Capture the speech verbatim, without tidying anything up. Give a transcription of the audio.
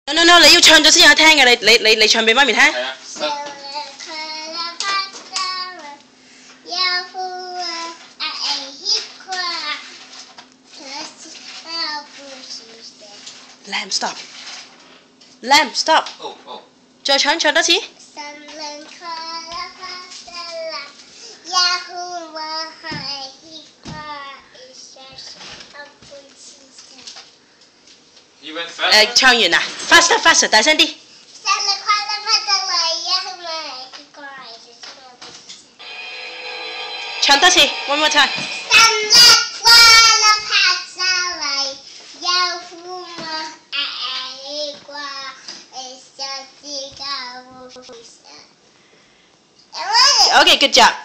No no no， 你要唱咗先有聽嘅，你你你你唱俾媽咪聽。係啊。Lamb stop. Lamb stop. 哦哦。再唱唱多次。誒，唱完啦 ，faster faster， 大聲啲。唱多次 ，one more time。Okay, good job.